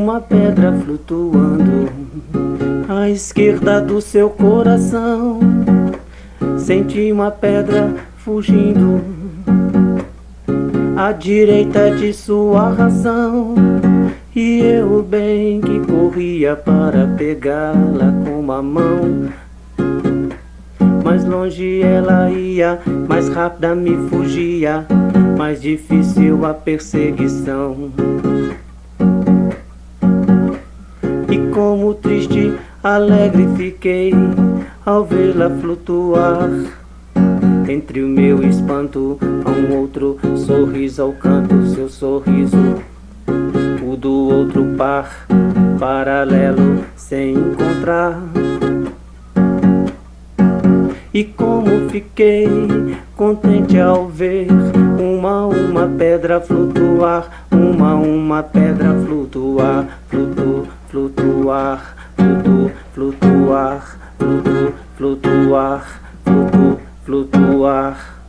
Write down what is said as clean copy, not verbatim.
uma pedra flutuando à esquerda do seu coração. Senti uma pedra fugindo à direita de sua razão. E eu bem que corria para pegá-la com uma mão. Mais longe ela ia, mais rápida me fugia, mais difícil a perseguição. E como triste, alegre fiquei ao vê-la flutuar. Entre o meu espanto a um outro sorriso ao canto, seu sorriso, o do outro par, paralelo sem encontrar. E como fiquei contente ao ver uma pedra flutuar, uma pedra flutuar, flutuar, flutuar, flutuar, flutuar.